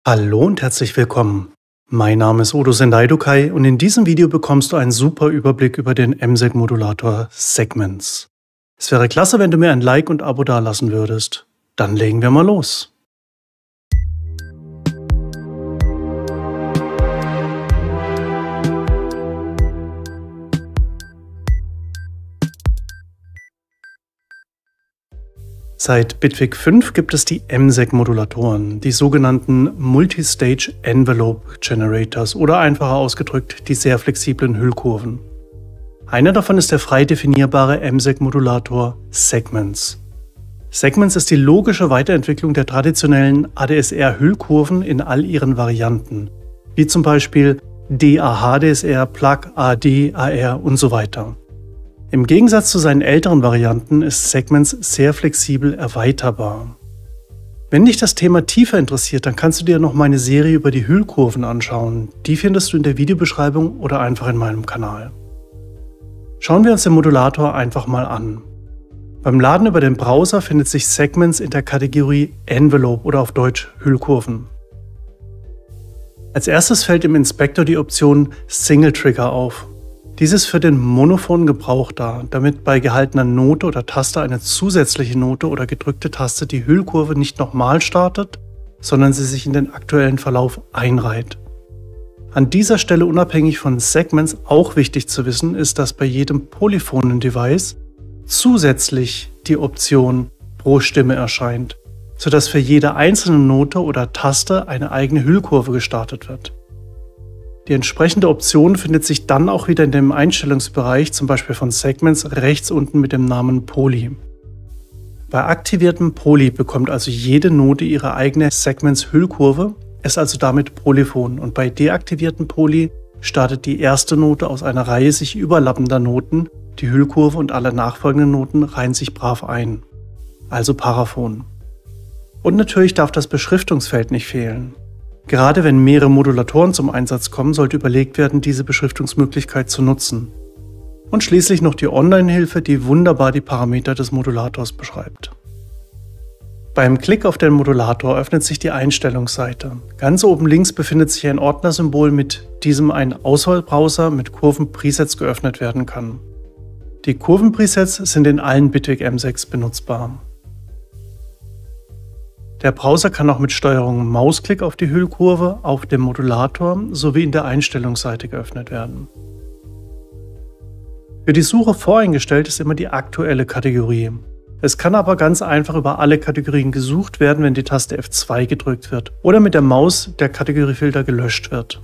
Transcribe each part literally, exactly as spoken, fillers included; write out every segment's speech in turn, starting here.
Hallo und herzlich willkommen. Mein Name ist Odo Sendai-Dukai und in diesem Video bekommst du einen super Überblick über den M SEG-Modulator Segments. Es wäre klasse, wenn du mir ein Like und Abo dalassen würdest. Dann legen wir mal los. Seit Bitwig fünf gibt es die M SEG-Modulatoren, die sogenannten Multi-Stage Envelope Generators oder einfacher ausgedrückt die sehr flexiblen Hüllkurven. Einer davon ist der frei definierbare M SEG-Modulator Segments. Segments ist die logische Weiterentwicklung der traditionellen A D S R-Hüllkurven in all ihren Varianten, wie zum Beispiel D A H D S R, Plug, A D, A R und so weiter. Im Gegensatz zu seinen älteren Varianten ist Segments sehr flexibel erweiterbar. Wenn dich das Thema tiefer interessiert, dann kannst du dir noch meine Serie über die Hüllkurven anschauen. Die findest du in der Videobeschreibung oder einfach in meinem Kanal. Schauen wir uns den Modulator einfach mal an. Beim Laden über den Browser findet sich Segments in der Kategorie Envelope oder auf Deutsch Hüllkurven. Als erstes fällt im Inspektor die Option Single Trigger auf. Dies ist für den monophonen Gebrauch da, damit bei gehaltener Note oder Taste eine zusätzliche Note oder gedrückte Taste die Hüllkurve nicht nochmal startet, sondern sie sich in den aktuellen Verlauf einreiht. An dieser Stelle unabhängig von Segments auch wichtig zu wissen ist, dass bei jedem polyphonen Device zusätzlich die Option pro Stimme erscheint, sodass für jede einzelne Note oder Taste eine eigene Hüllkurve gestartet wird. Die entsprechende Option findet sich dann auch wieder in dem Einstellungsbereich, zum Beispiel von Segments, rechts unten mit dem Namen Poly. Bei aktiviertem Poly bekommt also jede Note ihre eigene Segments-Hüllkurve, ist also damit polyphon, und bei deaktiviertem Poly startet die erste Note aus einer Reihe sich überlappender Noten, die Hüllkurve und alle nachfolgenden Noten reihen sich brav ein, also paraphon. Und natürlich darf das Beschriftungsfeld nicht fehlen. Gerade wenn mehrere Modulatoren zum Einsatz kommen, sollte überlegt werden, diese Beschriftungsmöglichkeit zu nutzen. Und schließlich noch die Online-Hilfe, die wunderbar die Parameter des Modulators beschreibt. Beim Klick auf den Modulator öffnet sich die Einstellungsseite. Ganz oben links befindet sich ein Ordnersymbol, mit diesem ein Auswahlbrowser mit Kurven-Presets geöffnet werden kann. Die Kurven-Presets sind in allen Bitwig M SEGs benutzbar. Der Browser kann auch mit Steuerung Mausklick auf die Hüllkurve, auf dem Modulator sowie in der Einstellungsseite geöffnet werden. Für die Suche voreingestellt ist immer die aktuelle Kategorie. Es kann aber ganz einfach über alle Kategorien gesucht werden, wenn die Taste F zwei gedrückt wird oder mit der Maus der Kategoriefilter gelöscht wird.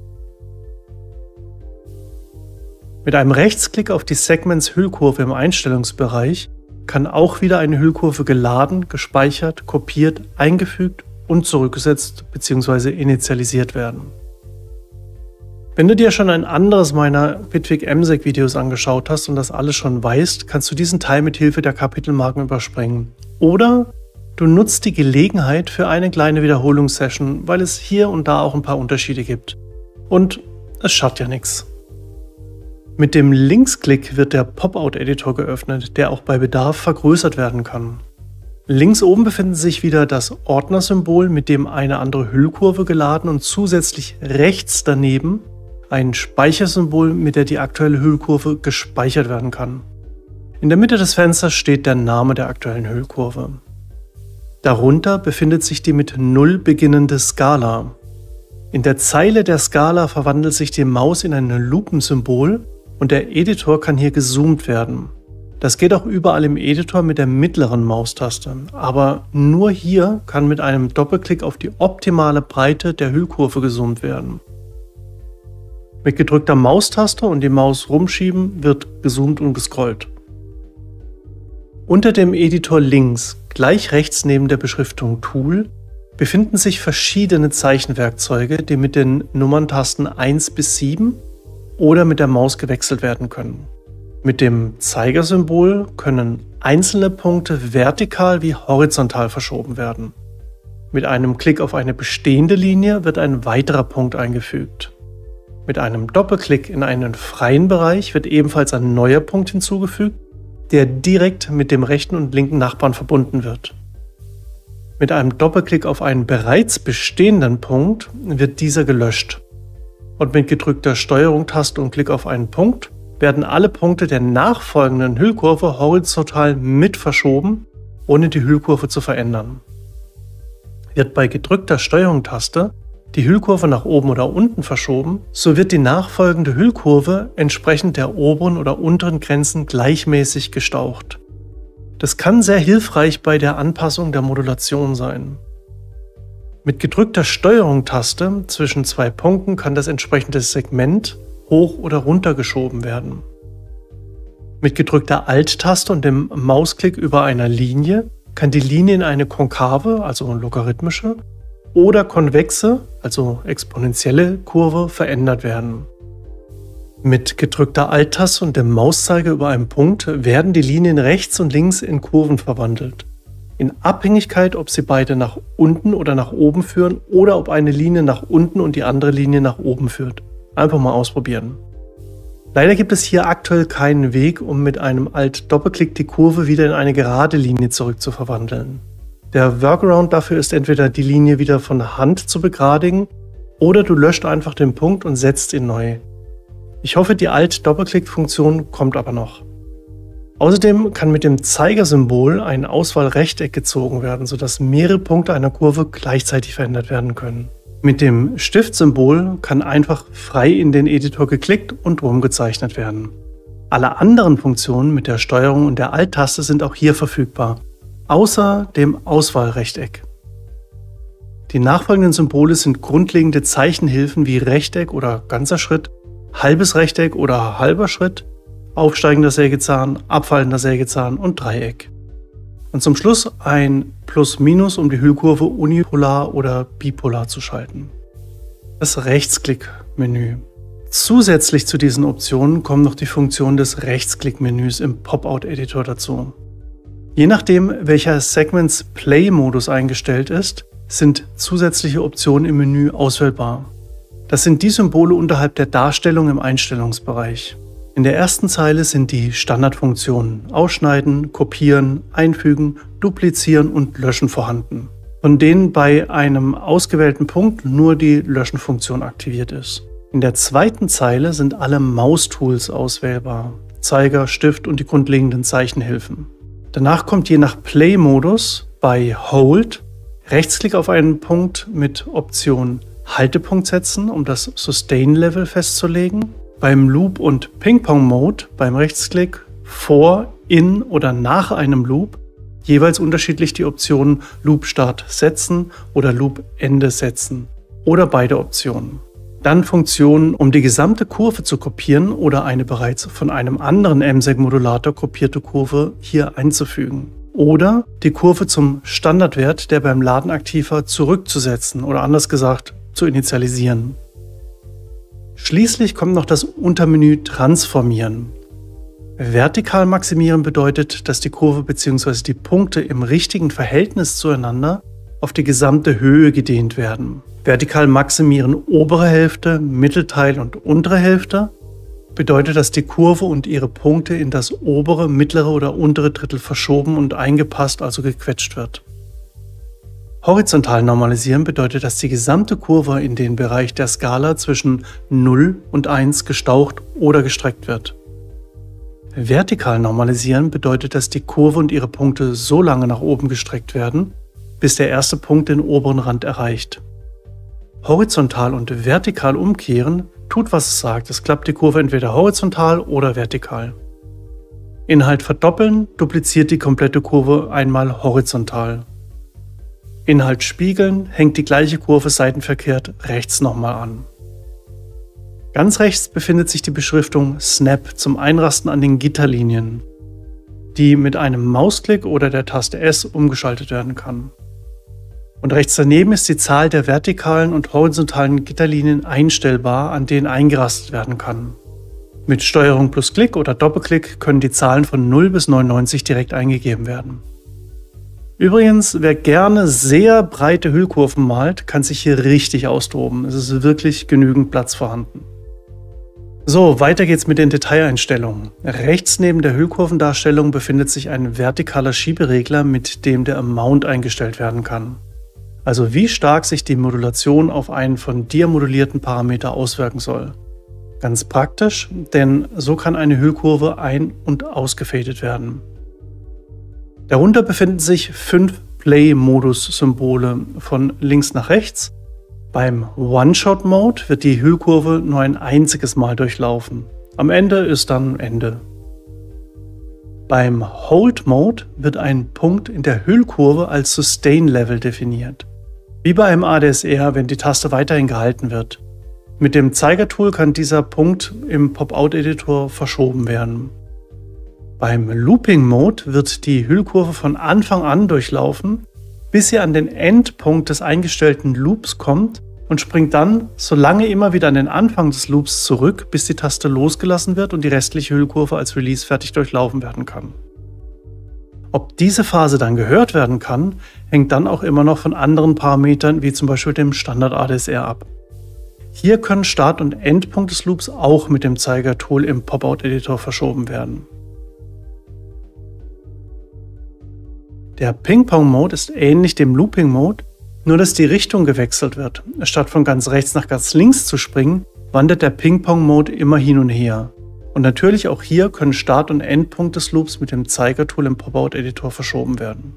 Mit einem Rechtsklick auf die Segments-Hüllkurve im Einstellungsbereich kann auch wieder eine Hüllkurve geladen, gespeichert, kopiert, eingefügt und zurückgesetzt bzw. initialisiert werden. Wenn du dir schon ein anderes meiner Bitwig M SEG Videos angeschaut hast und das alles schon weißt, kannst du diesen Teil mit Hilfe der Kapitelmarken überspringen. Oder du nutzt die Gelegenheit für eine kleine Wiederholungssession, weil es hier und da auch ein paar Unterschiede gibt. Und es schadet ja nichts. Mit dem Linksklick wird der Pop-out-Editor geöffnet, der auch bei Bedarf vergrößert werden kann. Links oben befindet sich wieder das Ordnersymbol, mit dem eine andere Hüllkurve geladen und zusätzlich rechts daneben ein Speichersymbol, mit der die aktuelle Hüllkurve gespeichert werden kann. In der Mitte des Fensters steht der Name der aktuellen Hüllkurve. Darunter befindet sich die mit null beginnende Skala. In der Zeile der Skala verwandelt sich die Maus in ein Lupensymbol, und der Editor kann hier gezoomt werden. Das geht auch überall im Editor mit der mittleren Maustaste, aber nur hier kann mit einem Doppelklick auf die optimale Breite der Hüllkurve gezoomt werden. Mit gedrückter Maustaste und die Maus rumschieben wird gezoomt und gescrollt. Unter dem Editor links, gleich rechts neben der Beschriftung Tool, befinden sich verschiedene Zeichenwerkzeuge, die mit den Nummerntasten eins bis sieben oder mit der Maus gewechselt werden können. Mit dem Zeigersymbol können einzelne Punkte vertikal wie horizontal verschoben werden. Mit einem Klick auf eine bestehende Linie wird ein weiterer Punkt eingefügt. Mit einem Doppelklick in einen freien Bereich wird ebenfalls ein neuer Punkt hinzugefügt, der direkt mit dem rechten und linken Nachbarn verbunden wird. Mit einem Doppelklick auf einen bereits bestehenden Punkt wird dieser gelöscht. Und mit gedrückter Steuerung-Taste und Klick auf einen Punkt werden alle Punkte der nachfolgenden Hüllkurve horizontal mit verschoben, ohne die Hüllkurve zu verändern. Wird bei gedrückter Steuerung-Taste die Hüllkurve nach oben oder unten verschoben, so wird die nachfolgende Hüllkurve entsprechend der oberen oder unteren Grenzen gleichmäßig gestaucht. Das kann sehr hilfreich bei der Anpassung der Modulation sein. Mit gedrückter Steuerung-Taste zwischen zwei Punkten kann das entsprechende Segment hoch oder runter geschoben werden. Mit gedrückter Alt-Taste und dem Mausklick über einer Linie kann die Linie in eine konkave, also logarithmische, oder konvexe, also exponentielle Kurve verändert werden. Mit gedrückter Alt-Taste und dem Mauszeiger über einen Punkt werden die Linien rechts und links in Kurven verwandelt. In Abhängigkeit, ob sie beide nach unten oder nach oben führen oder ob eine Linie nach unten und die andere Linie nach oben führt. Einfach mal ausprobieren. Leider gibt es hier aktuell keinen Weg, um mit einem Alt-Doppelklick die Kurve wieder in eine gerade Linie zurück zu verwandeln. Der Workaround dafür ist entweder die Linie wieder von Hand zu begradigen oder du löscht einfach den Punkt und setzt ihn neu. Ich hoffe, die Alt-Doppelklick-Funktion kommt aber noch. Außerdem kann mit dem Zeigersymbol ein Auswahlrechteck gezogen werden, sodass mehrere Punkte einer Kurve gleichzeitig verändert werden können. Mit dem Stiftsymbol kann einfach frei in den Editor geklickt und rumgezeichnet werden. Alle anderen Funktionen mit der Steuerung und der Alt-Taste sind auch hier verfügbar, außer dem Auswahlrechteck. Die nachfolgenden Symbole sind grundlegende Zeichenhilfen wie Rechteck oder ganzer Schritt, halbes Rechteck oder halber Schritt, aufsteigender Sägezahn, abfallender Sägezahn und Dreieck. Und zum Schluss ein Plus-Minus, um die Hüllkurve unipolar oder bipolar zu schalten. Das Rechtsklick-Menü. Zusätzlich zu diesen Optionen kommen noch die Funktionen des Rechtsklick-Menüs im Pop-Out-Editor dazu. Je nachdem, welcher Segments-Play-Modus eingestellt ist, sind zusätzliche Optionen im Menü auswählbar. Das sind die Symbole unterhalb der Darstellung im Einstellungsbereich. In der ersten Zeile sind die Standardfunktionen Ausschneiden, Kopieren, Einfügen, Duplizieren und Löschen vorhanden, von denen bei einem ausgewählten Punkt nur die Löschen-Funktion aktiviert ist. In der zweiten Zeile sind alle Maustools auswählbar, Zeiger, Stift und die grundlegenden Zeichenhilfen. Danach kommt je nach Play-Modus bei Hold Rechtsklick auf einen Punkt mit Option Haltepunkt setzen, um das Sustain-Level festzulegen. Beim Loop- und Ping-Pong-Mode beim Rechtsklick vor, in oder nach einem Loop jeweils unterschiedlich die Optionen Loop-Start setzen oder Loop-Ende setzen oder beide Optionen. Dann Funktionen, um die gesamte Kurve zu kopieren oder eine bereits von einem anderen M SEG-Modulator kopierte Kurve hier einzufügen. Oder die Kurve zum Standardwert, der beim Laden aktiv war, zurückzusetzen oder anders gesagt zu initialisieren. Schließlich kommt noch das Untermenü Transformieren. Vertikal maximieren bedeutet, dass die Kurve bzw. die Punkte im richtigen Verhältnis zueinander auf die gesamte Höhe gedehnt werden. Vertikal maximieren obere Hälfte, Mittelteil und untere Hälfte bedeutet, dass die Kurve und ihre Punkte in das obere, mittlere oder untere Drittel verschoben und eingepasst, also gequetscht wird. Horizontal normalisieren bedeutet, dass die gesamte Kurve in den Bereich der Skala zwischen null und eins gestaucht oder gestreckt wird. Vertikal normalisieren bedeutet, dass die Kurve und ihre Punkte so lange nach oben gestreckt werden, bis der erste Punkt den oberen Rand erreicht. Horizontal und vertikal umkehren tut, was es sagt. Es klappt die Kurve entweder horizontal oder vertikal. Inhalt verdoppeln dupliziert die komplette Kurve einmal horizontal. Inhalt spiegeln hängt die gleiche Kurve seitenverkehrt rechts nochmal an. Ganz rechts befindet sich die Beschriftung Snap zum Einrasten an den Gitterlinien, die mit einem Mausklick oder der Taste S umgeschaltet werden kann. Und rechts daneben ist die Zahl der vertikalen und horizontalen Gitterlinien einstellbar, an denen eingerastet werden kann. Mit Steuerung plus Klick oder Doppelklick können die Zahlen von null bis neunundneunzig direkt eingegeben werden. Übrigens, wer gerne sehr breite Hüllkurven malt, kann sich hier richtig austoben. Es ist wirklich genügend Platz vorhanden. So, weiter geht's mit den Detaileinstellungen. Rechts neben der Hüllkurvendarstellung befindet sich ein vertikaler Schieberegler, mit dem der Amount eingestellt werden kann. Also wie stark sich die Modulation auf einen von dir modulierten Parameter auswirken soll. Ganz praktisch, denn so kann eine Hüllkurve ein- und ausgefadet werden. Darunter befinden sich fünf Play-Modus-Symbole von links nach rechts. Beim One-Shot-Mode wird die Hüllkurve nur ein einziges Mal durchlaufen. Am Ende ist dann Ende. Beim Hold-Mode wird ein Punkt in der Hüllkurve als Sustain-Level definiert. Wie bei einem A D S R, wenn die Taste weiterhin gehalten wird. Mit dem Zeigertool kann dieser Punkt im Pop-Out-Editor verschoben werden. Beim Looping-Mode wird die Hüllkurve von Anfang an durchlaufen, bis sie an den Endpunkt des eingestellten Loops kommt und springt dann so lange immer wieder an den Anfang des Loops zurück, bis die Taste losgelassen wird und die restliche Hüllkurve als Release fertig durchlaufen werden kann. Ob diese Phase dann gehört werden kann, hängt dann auch immer noch von anderen Parametern wie zum Beispiel dem Standard-A D S R ab. Hier können Start- und Endpunkt des Loops auch mit dem Zeigertool im Pop-Out-Editor verschoben werden. Der Ping-Pong-Mode ist ähnlich dem Looping-Mode, nur dass die Richtung gewechselt wird. Statt von ganz rechts nach ganz links zu springen, wandert der Ping-Pong-Mode immer hin und her. Und natürlich auch hier können Start- und Endpunkt des Loops mit dem Zeigertool im Pop-Out-Editor verschoben werden.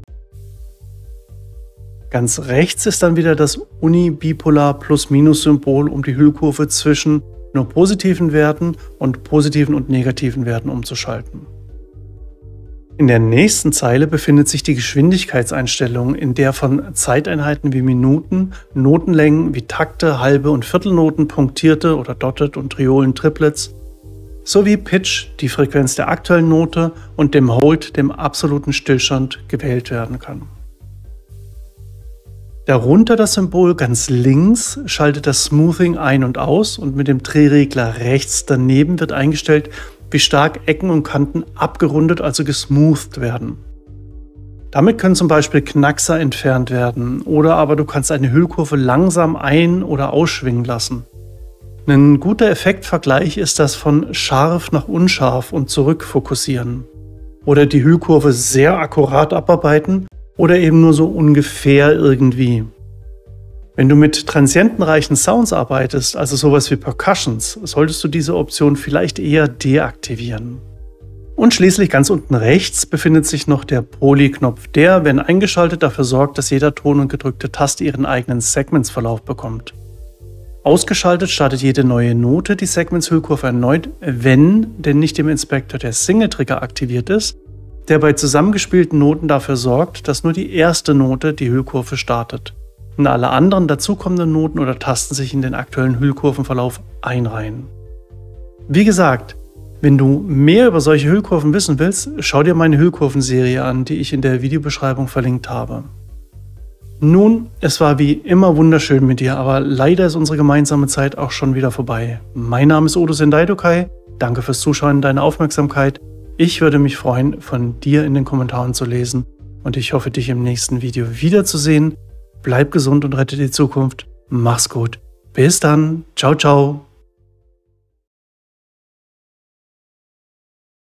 Ganz rechts ist dann wieder das Unibipolar Plus-Minus-Symbol, um die Hüllkurve zwischen nur positiven Werten und positiven und negativen Werten umzuschalten. In der nächsten Zeile befindet sich die Geschwindigkeitseinstellung, in der von Zeiteinheiten wie Minuten, Notenlängen wie Takte, halbe und Viertelnoten, punktierte oder dotted und Triolen, Triplets, sowie Pitch, die Frequenz der aktuellen Note, und dem Hold, dem absoluten Stillstand, gewählt werden kann. Darunter das Symbol ganz links schaltet das Smoothing ein und aus und mit dem Drehregler rechts daneben wird eingestellt, wie stark Ecken und Kanten abgerundet, also gesmoothed werden. Damit können zum Beispiel Knackser entfernt werden oder aber du kannst eine Hüllkurve langsam ein- oder ausschwingen lassen. Ein guter Effektvergleich ist das von scharf nach unscharf und zurück fokussieren. Oder die Hüllkurve sehr akkurat abarbeiten oder eben nur so ungefähr irgendwie. Wenn du mit transientenreichen Sounds arbeitest, also sowas wie Percussions, solltest du diese Option vielleicht eher deaktivieren. Und schließlich ganz unten rechts befindet sich noch der Poly-Knopf, der, wenn eingeschaltet, dafür sorgt, dass jeder Ton und gedrückte Taste ihren eigenen Segmentsverlauf bekommt. Ausgeschaltet startet jede neue Note die Segments-Hüllkurve erneut, wenn denn nicht im Inspektor der Single-Trigger aktiviert ist, der bei zusammengespielten Noten dafür sorgt, dass nur die erste Note die Hüllkurve startet und alle anderen dazukommenden Noten oder Tasten sich in den aktuellen Hüllkurvenverlauf einreihen. Wie gesagt, wenn du mehr über solche Hüllkurven wissen willst, schau dir meine Hüllkurvenserie an, die ich in der Videobeschreibung verlinkt habe. Nun, es war wie immer wunderschön mit dir, aber leider ist unsere gemeinsame Zeit auch schon wieder vorbei. Mein Name ist Odo Sendai-Dokai, danke fürs Zuschauen und deine Aufmerksamkeit. Ich würde mich freuen, von dir in den Kommentaren zu lesen und ich hoffe, dich im nächsten Video wiederzusehen. Bleib gesund und rette die Zukunft. Mach's gut. Bis dann. Ciao, ciao.